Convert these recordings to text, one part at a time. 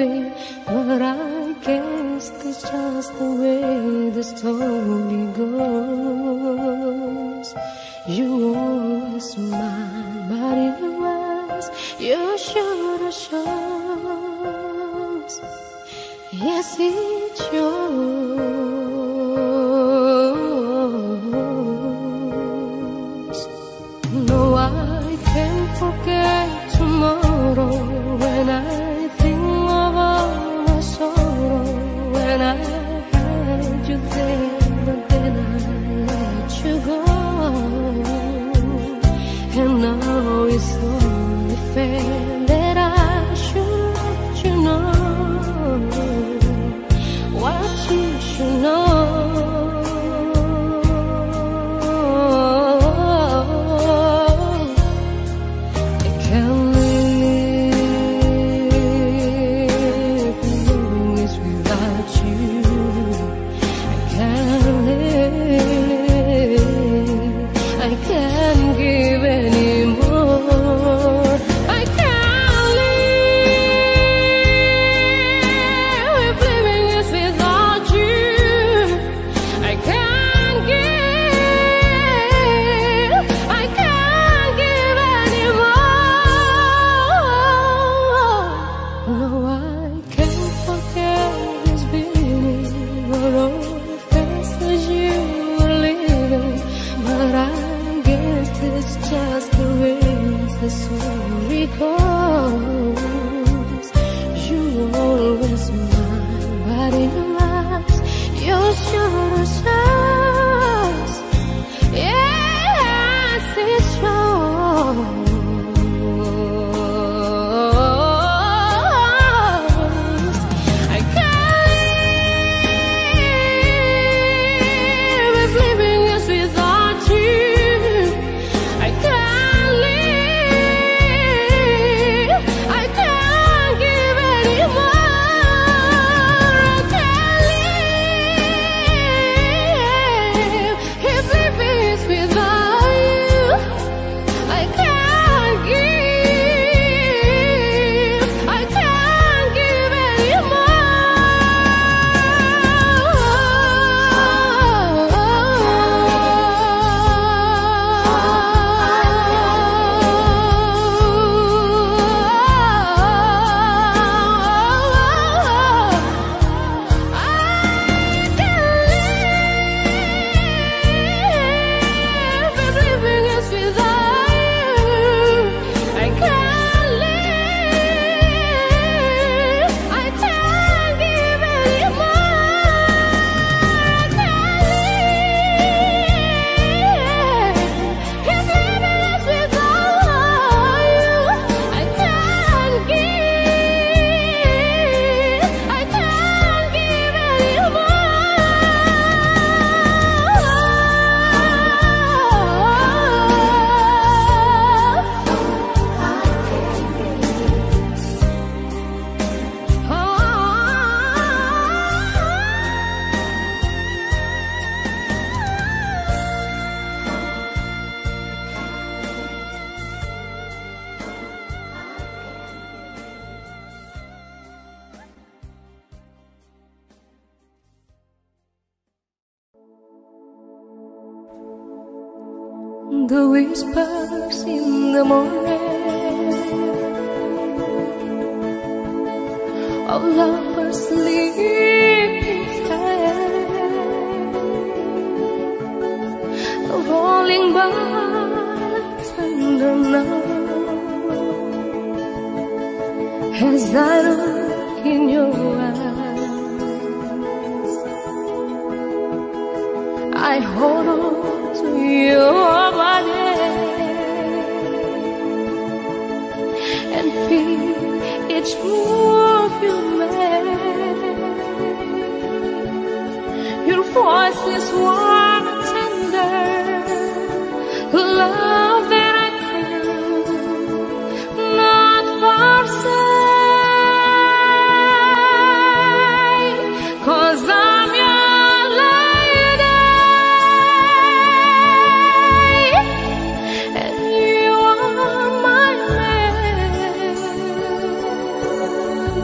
living, but I guess that's just the way the story goes. You always smile, but it was your shoulder shows. Yes, it shows. No, I can't forget tomorrow when I think of all my sorrow. When I had you there, but then I let you go. And now it's only fair that I should let you know what you should know. I can't live long as without you. I can't live. I can't give anymore. I can't live if living is without you. I can't give. I can't give anymore. No, I can't forget this feeling or all the faces you were living, but I guess it's just the way the story goes. You always smile, but in your eyes, your shoulder shows. Yes, it shows. I can't live if living is without you. I can't live. I can't give anymore. I can't live if living is without you. I can't give. I can't give the whispers in the morning of lovers sleeping tired, falling by tender night as I look in your eyes. I hold on to your body and feel each move you make. Your voice is warm and tender, love that I could not forsake, 'cause I'm your lady and you are my man.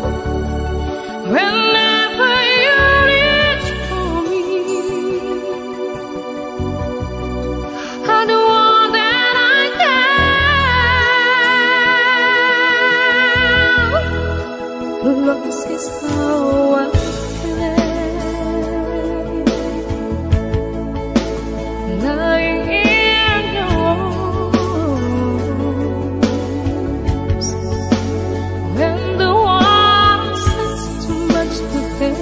Whenever you reach for me, I'm the one that I can. Lost is how I play, lying in your arms. When the water says too much to bear,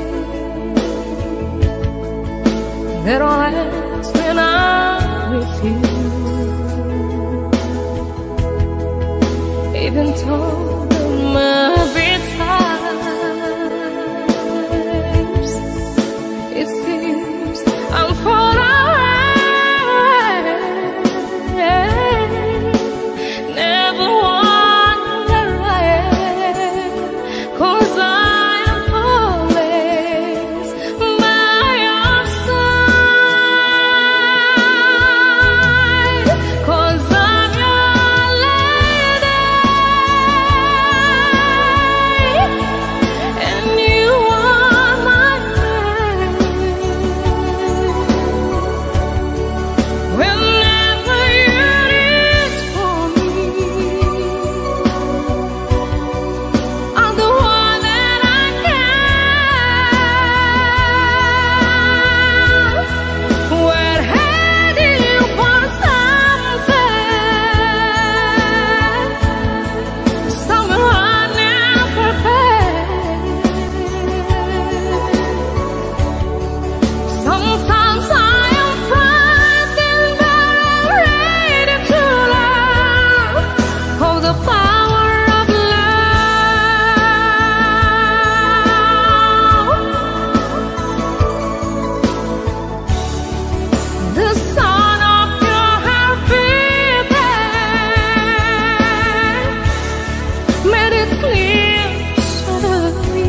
that all ends when I'm with you. Even though there might be times it seems I'm far away, never wonder I am, 'cause I am always by your side, 'cause I'm your lady, and you are my man. Whenever you reach for me, I'm the one that I can. We're heading for something, somewhere I never been. Sometimes I am frightened, but I'm ready to learn of the power of love. The sound of your heart beating made it clear suddenly.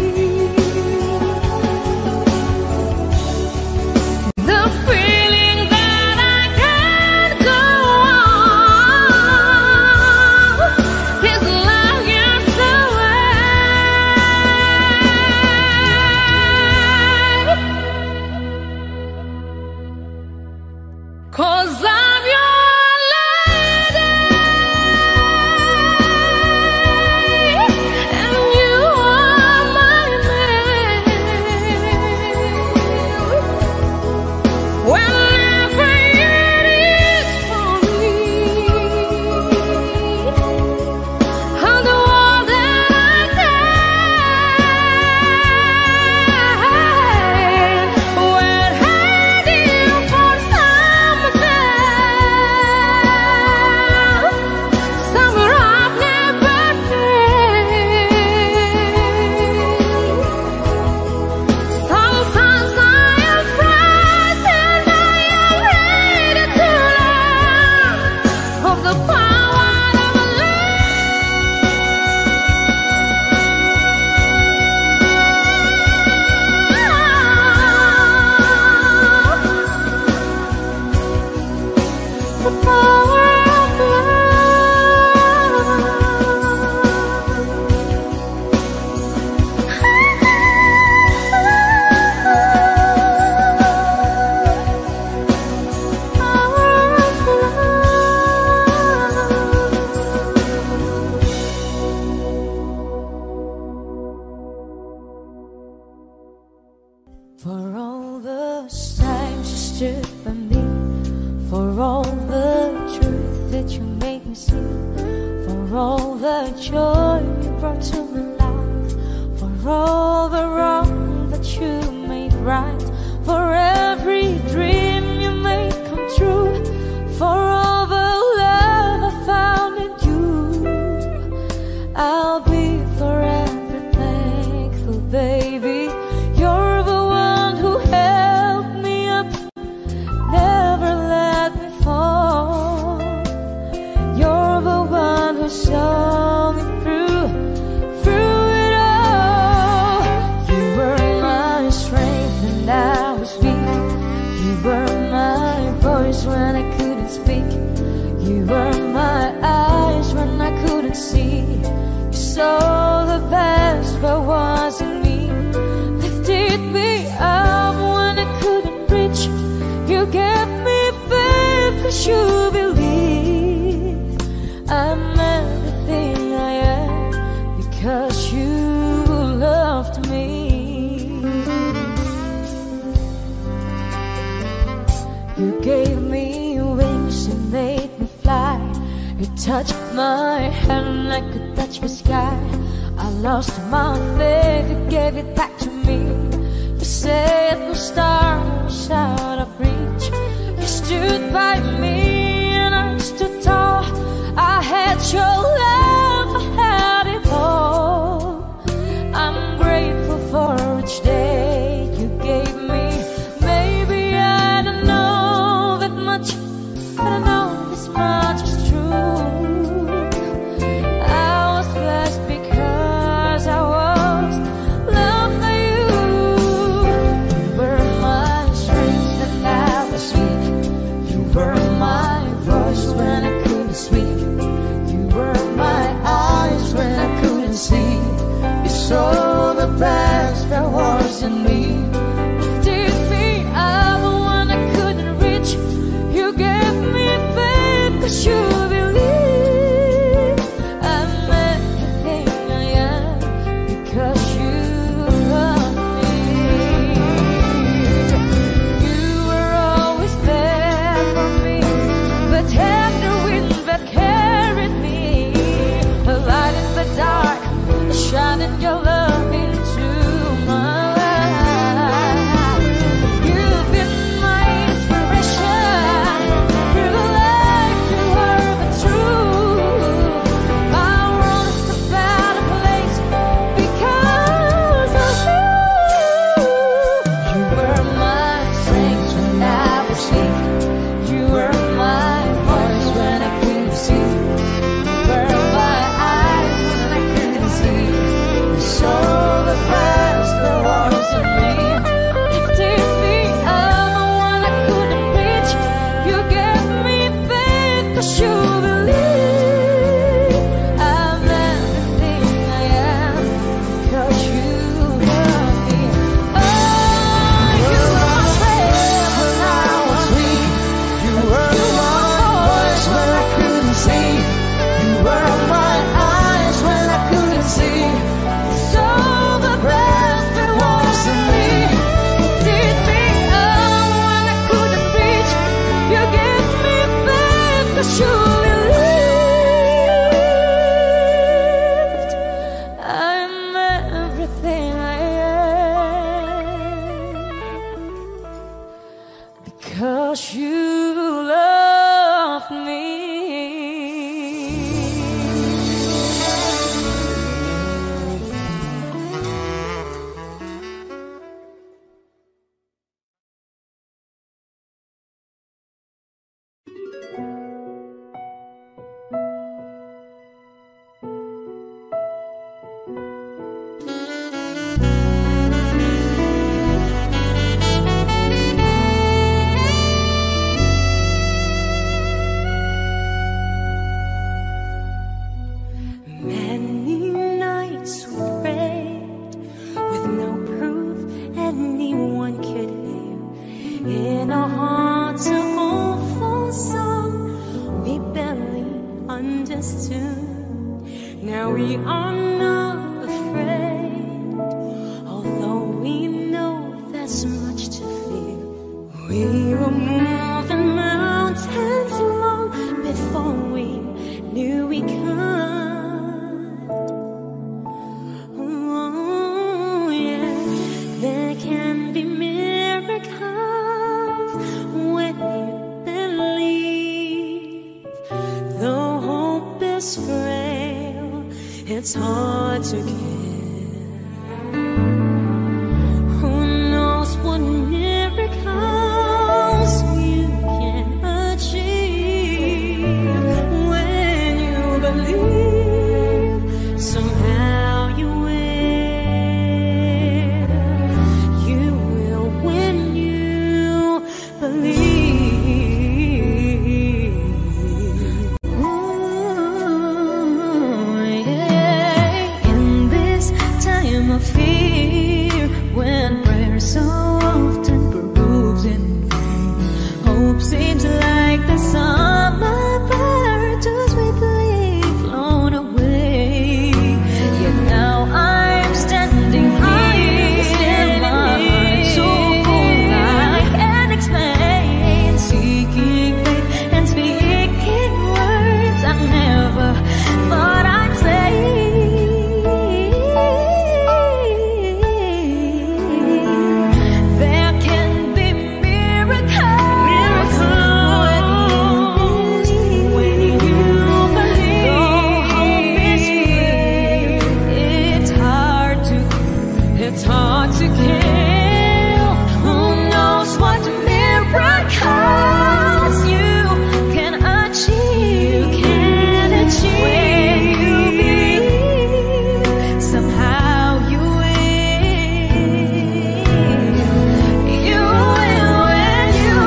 The feeling that I can't go on is like years away, 'cause I'm your lady, and you are my man. Whenever you reach for me, I'm the one that I can. We're heading for something, somewhere I've never been. Sometimes I am frightened, but I'm ready to learn of the power of love, the power of For all the times you stood by me, for all the truth that you made me see, for all the joy you brought to my life, for all the wrong that you made right, for every dream you made come true, for all the love I found in you, I'll be forever thankful, baby. You're the one who held me up, never let me fall. You're the one who saw me through it all. You were my strength when I was weak. You were my voice when I couldn't speak. You were my eyes when I couldn't see. You saw the best that was in me. lost my faith, you gave it back to me. You said the star was out of reach. You stood by me and I stood tall. I had your love, I had it all. I'm grateful for each day you gave me. Maybe I don't know that much, but I know this much is true. I was blessed because I was loved by you. You were my strength when I was weak. You were my voice when I couldn't speak. You were my eyes when I couldn't see. You saw the best there was in me. Lifted me up when I couldn't reach. You gave me faith 'cause you believe. I'm everything I am because you love me. You were always there for me, but had the wind that carried me. A light in the dark, shining your love into my life. You've been my inspiration. Through the life you are the truth. My world is a better place because of you. You were my strength when I was weak. You were my voice when I couldn't see. You were my eyes when I couldn't see. You saw the best there was in me. Lifted me up when I couldn't reach. You gave me faith 'cause you believe. I'm everything I am because you love me. Oh, you were my strength when I was weak. You were my voice when I couldn't see. You were my eyes when I couldn't see. So the best there was in me. Lifted me up when I couldn't reach. You gave me faith 'cause you believed. I'm everything I am because you love me. Many nights we prayed with no proof anyone could hear. In our hearts a hopeful song we barely understood. Now we are not afraid, although we know there's much to fear. We were moving mountains long before we knew we could. Oh yeah, there can be miracles when you believe. Though hope is frail, it's hard to give. Who knows what miracles you can achieve when you believe. Somehow you will. You will when you believe. Ooh, yeah. In this time of fear, when prayer so often proves in vain, hope seems like the summer bird too swiftly flown away. Yet now I'm standing here, my heart so full I can't explain, seeking faith and speaking words I never thought I'd say. hard to kill. Who knows what miracles you can achieve? When you believe, somehow you will. You will when you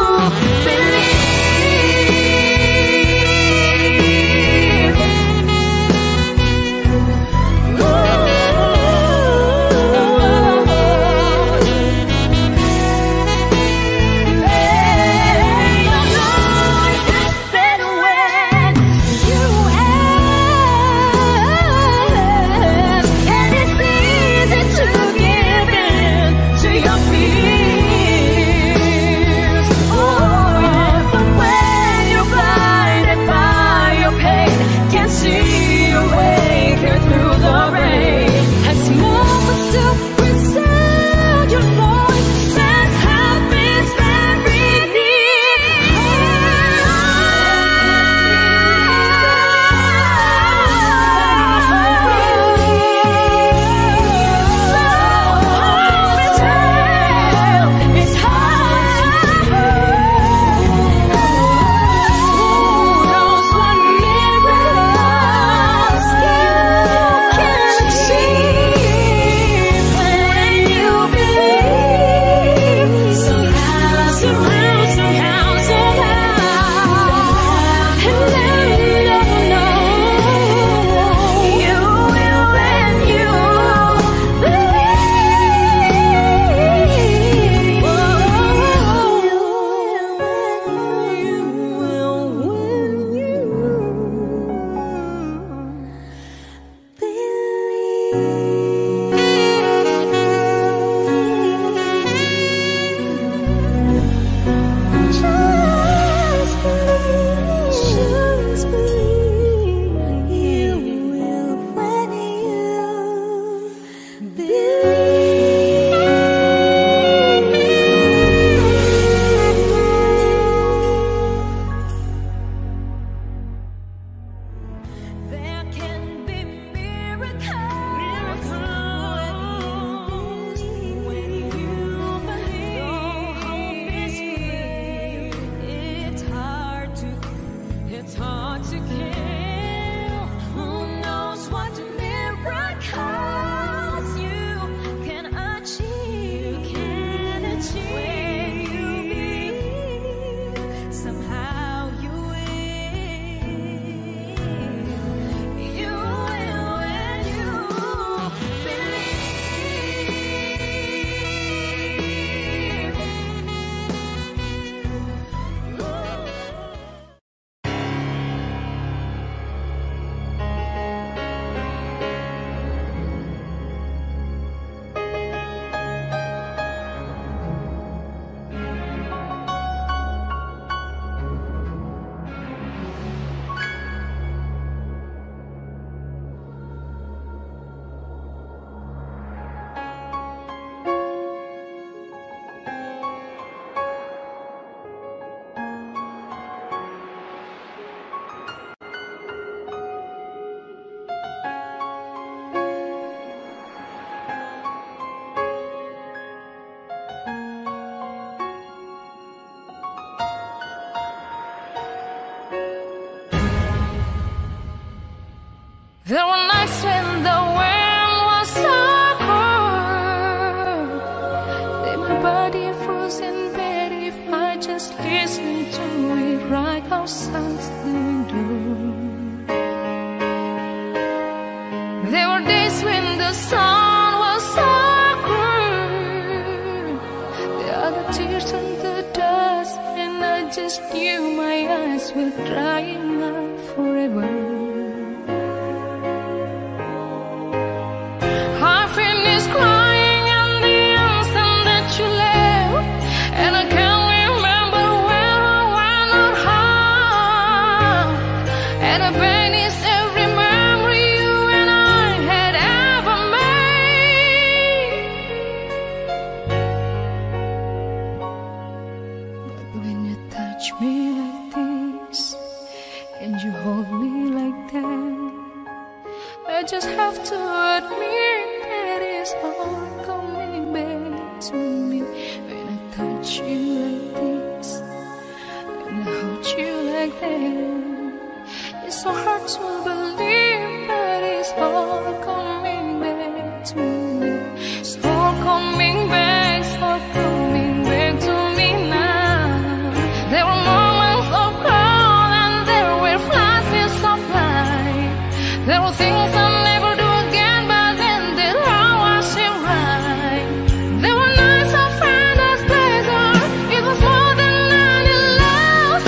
There were nights when the wind was so cold, that my body froze in bed if I just listened to it right outside the window. There were days when the sun was so cruel, the other tears on the dust, and I just knew my eyes were drying up forever. Crying in the instant that you left, and I can't remember where or when or how, and I touch you like this and I hold you like that. It's so hard to believe, but it's all coming back to me. It's all coming back, it's all coming back to me now. There were moments of calm and there were flashes of light. There were things I'll never do again, but then they all was it right. There were nights of endless pleasure. It was more than any love's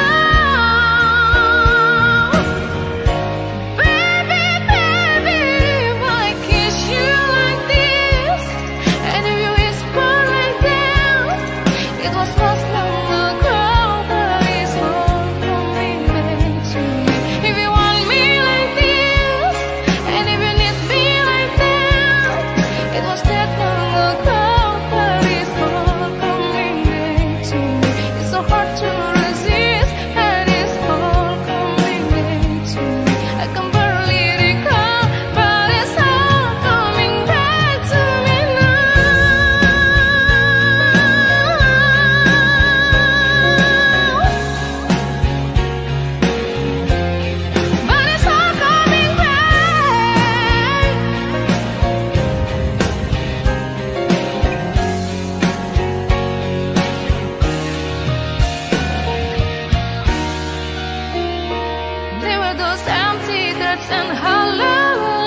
alone. Baby, baby, if I kiss you like this, and if you whisper like that, it was lost long ago, but it's all coming back to me. If you want me like this, and if you need me like that, it was that long ago, but it's all coming back to me. It's so hard to resist, and it's all coming back to me. I can barely recall, but it's all coming back to me now. But it's all coming back. There were those empty threats and hollow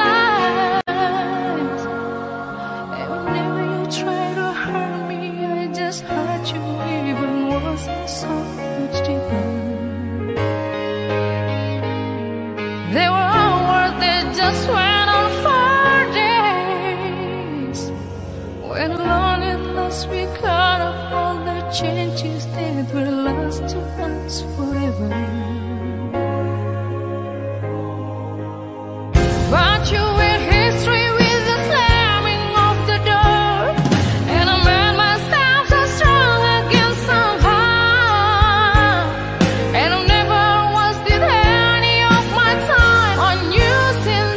lies. And whenever you try to hurt me, I just hurt you even worse and so much deeper. They were all worth it, just went on for days. When alone at last we caught up all the changes that were lost to us forever. But you were history with the slamming of the door, and I made myself so strong again somehow. And I never wasted any of my time on you since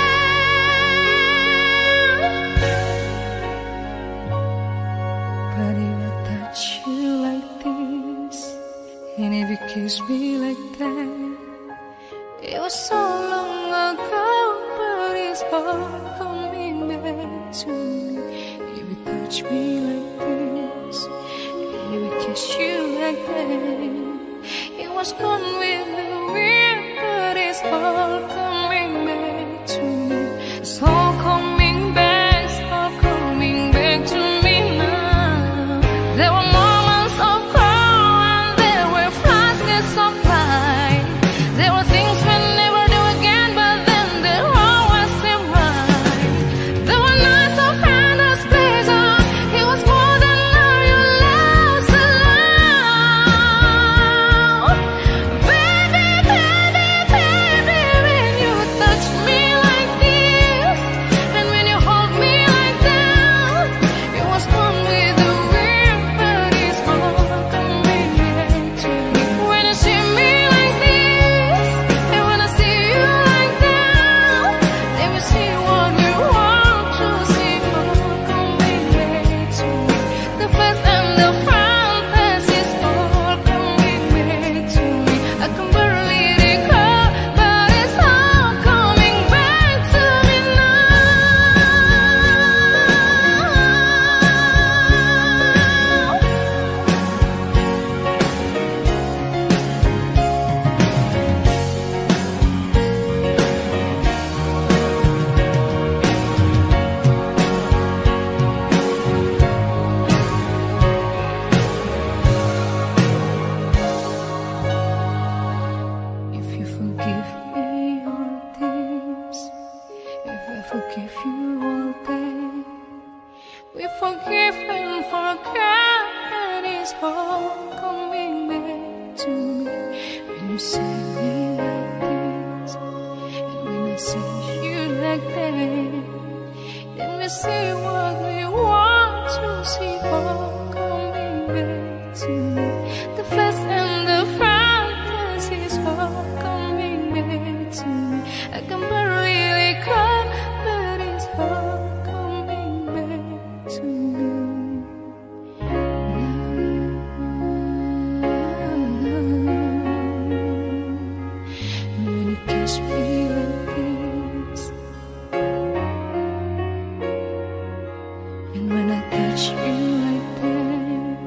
then. But if I touch you like this, and if you kiss me like that, it was so long ago, but it's all coming back to me. If you touch me like this, and if I kiss you like that, it was gone with the wind, but it's all coming back to me. It's all coming back, it's all coming back to me now. There were moments of calm and there were flashes of light. There were things we'll never do again, but then there always seemed right. There were nights of endless pleasure. It was more than all your love's allowed. Baby, baby, baby, when you touch me like this, and when you hold me like that, it was gone with the wind, but it's all coming back to me. When you see me like this, and when I see you like that, then we see what we want to see, all coming back to me. The first and the front page is all coming back to me. I can barely recall, but it's all coming back to me If you forgive me all this, if I forgive you all that, we forgive and forget, and it's all coming back to me. When you say me like this, and when I say you like that, then we see what we want to see, all coming back to me. The first and the front is all coming back to me. I can barely recall, but it's all coming back to me now. And when I touch you like that,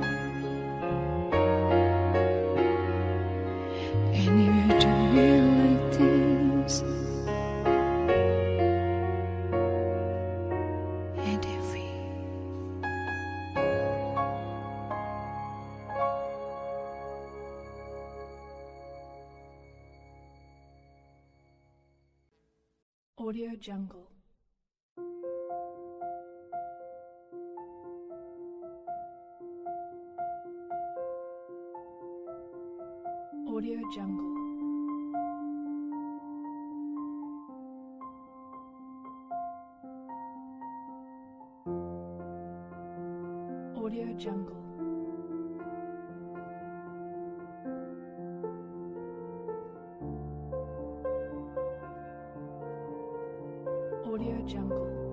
and if you do it like this, and if we Audio Jungle. Audio Jungle. Audio Jungle. Audio Jungle.